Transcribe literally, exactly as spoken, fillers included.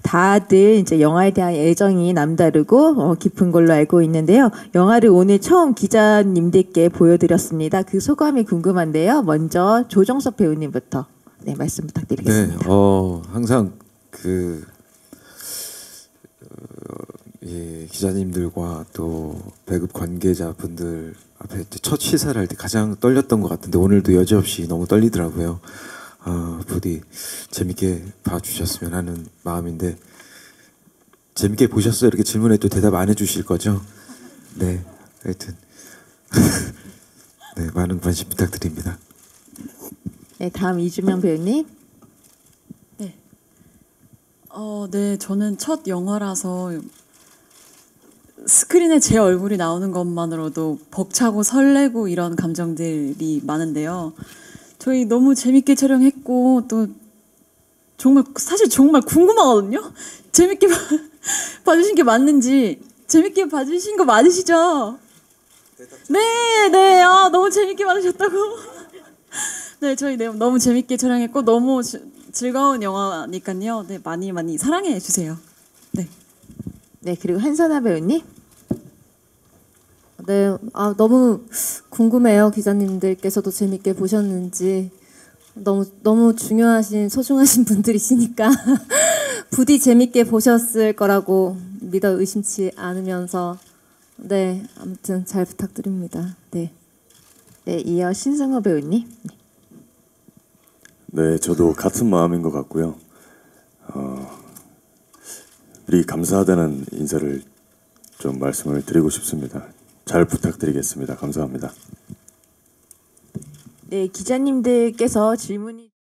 다들 이제 영화에 대한 애정이 남다르고 어, 깊은 걸로 알고 있는데요. 영화를 오늘 처음 기자님들께 보여드렸습니다. 그 소감이 궁금한데요. 먼저 조정석 배우님부터 네, 말씀 부탁드리겠습니다. 네, 어, 항상 그 어, 예, 기자님들과 또 배급 관계자분들 앞에 첫 시사를 할 때 가장 떨렸던 것 같은데 오늘도 여지없이 너무 떨리더라고요. 어, 부디 재밌게 봐주셨으면 하는 마음인데 재밌게 보셨어요? 이렇게 질문해도 대답 안 해주실 거죠? 네, 하여튼 네, 많은 관심 부탁드립니다. 네, 다음 이주명 배우님. 네. 어, 네, 저는 첫 영화라서 스크린에 제 얼굴이 나오는 것만으로도 벅차고 설레고 이런 감정들이 많은데요. 저희 너무 재밌게 촬영했고 또 정말 사실 정말 궁금하거든요. 재밌게 봐, 봐주신 게 맞는지 재밌게 봐주신 거 맞으시죠? 네, 네, 아 너무 재밌게 봐주셨다고. 네, 저희 네, 너무 재밌게 촬영했고 너무 지, 즐거운 영화니까요. 네, 많이 많이 사랑해 주세요. 네. 네, 그리고 한선아 배우님. 네, 아 너무 궁금해요. 기자님들께서도 재밌게 보셨는지. 너무 너무 중요하신 소중하신 분들이시니까 부디 재밌게 보셨을 거라고 믿어 의심치 않으면서 네, 아무튼 잘 부탁드립니다. 네. 네, 이어 신승호 배우님. 네. 네, 저도 같은 마음인 것 같고요. 어, 우리 감사하다는 인사를 좀 말씀을 드리고 싶습니다. 잘 부탁드리겠습니다. 감사합니다. 네, 기자님들께서 질문이